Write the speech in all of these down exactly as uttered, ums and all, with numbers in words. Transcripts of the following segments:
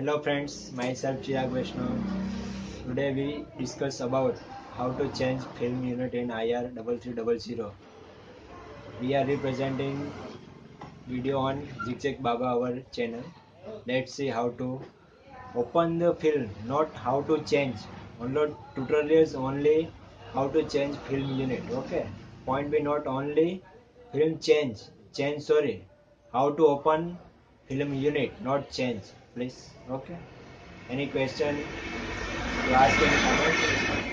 Hello friends, myself Chirag Vaishnav. Today we discuss about how to change film unit in I R three three zero zero. We are representing video on Zigzag Baba our channel. Let's see how to open the film, not how to change. Only tutorials only how to change film unit. Okay. Point B not only film change, change sorry. How to open film unit, not change. Please. Okay. Any question to ask in comment?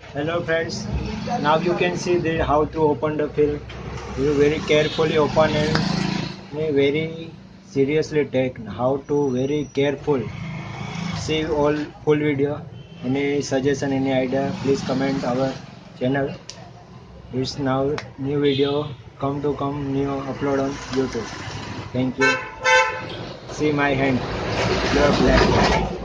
Hello friends, now you can see the how to open the film. You very carefully open and very seriously take how to very careful. See all full video. Any suggestion, any idea, please comment our channel. It's now new video come to come new upload on YouTube. Thank you. See my hand. You're black.